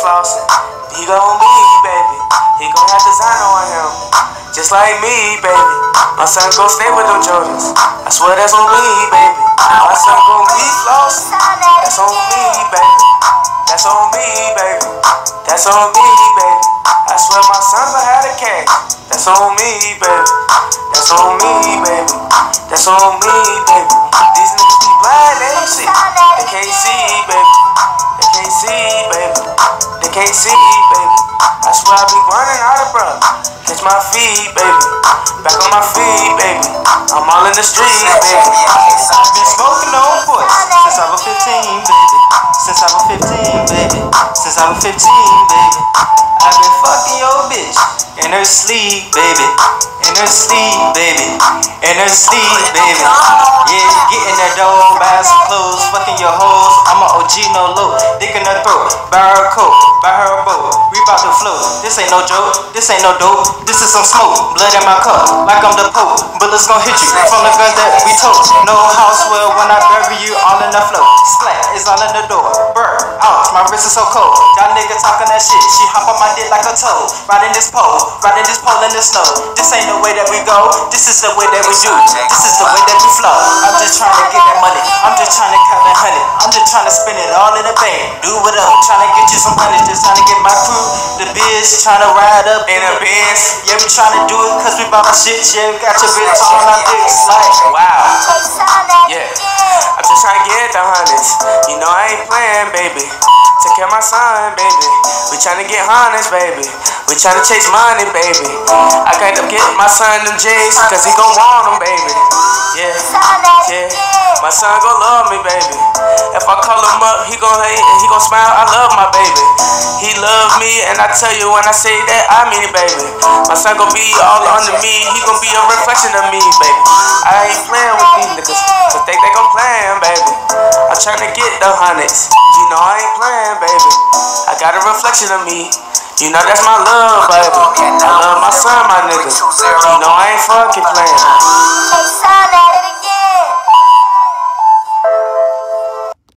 flossing. He gon' be, baby. He gon' have designer on him. Just like me, baby. My son gon' stay with them Jordans. I swear that's on me, baby. My son gon' be flossing. That's on me, baby. That's on me, baby. That's on me, baby. I swear my son gon' have the cash. That's on me, baby. That's on me, baby. That's on me, baby. These niggas be blind, they don't see. They can't see, baby. They can't see, baby. They can't see, baby. I swear I be running out of breath. Catch my feet, baby. Back on my feet, baby. I'm all in the streets, baby. I've been smoking on push since I was 15, baby. Since I was 15, baby. Since I was 15, baby. I've been fucking your bitch in her sleep, baby. In her sleep, baby. In her sleep, baby. Yeah, getting that dough, buy some clothes, fucking your hoes. I'm a OG, no low. Dick in her throat, buy her a coat, buy her a boat. We bout to float. This ain't no joke, this ain't no dope. This is some smoke, blood in my cup, like I'm the Pope. Bullets gon' hit you from the guns that we told. No house well when I bury you all in the flow. Splat is all in the door. Burr, ouch, my wrist is so cold. Y'all niggas talking that shit. She hop on my dick like a toe. Riding this pole in the snow. This ain't the way that we go. This is the way that we do. This is the way that we flow. I'm just trying to get that money. I'm just trying to count that honey. I'm just trying to spend it all in the bank. Do it up, trying to get you some money. Just trying to get my crew, the biz, trying to ride up in a Benz. Yeah, we trying to do it cause we bought my shit. Yeah, we got your bitch on our dicks like wow. Yeah, I'm just trying to get the hundreds. You know I ain't playing, baby. Take care of my son, baby. We tryna get hundreds, baby. We tryna chase money, baby. I gotta get my son them J's, cause he gon' want them, baby. Yeah, yeah. My son gon' love me, baby. If I call him up, he gon' hate and he gon' smile. I love my baby. He love me, and I tell you when I say that, I mean it, baby. My son gon' be all under me. He gon' be a reflection of me, baby. I ain't playing with these niggas, but they gon' playing, baby. I'm tryna get the hundreds. You know I ain't playing, baby. I got a reflection of me. You know that's my love, baby. I love my son, my nigga. You know I ain't fucking playing.